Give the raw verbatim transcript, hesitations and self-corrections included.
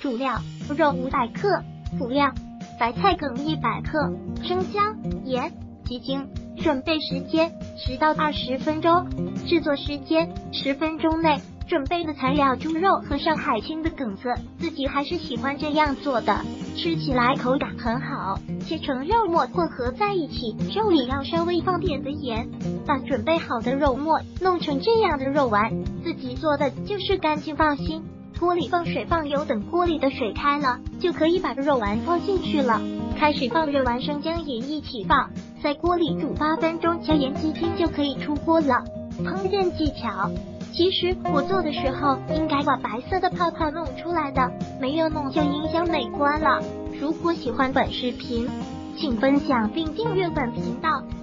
主料：肉五百克，辅料：白菜梗一百克，生姜、盐、鸡精。准备时间十到二十分钟，制作时间十分钟内。准备的材料：猪肉和上海青的梗子，自己还是喜欢这样做的，吃起来口感很好。切成肉末混合在一起，肉里要稍微放点的盐，把准备好的肉末弄成这样的肉丸。自己做的就是干净放心。锅里放水放油，等锅里的水开了，就可以把肉丸放进去了。开始放肉丸，生姜盐一起放，在锅里煮八分钟，加盐鸡精就可以出锅了。烹饪技巧：其实我做的时候应该把白色的泡泡弄出来的，没有弄就影响美观了。如果喜欢本视频，请分享并订阅本频道。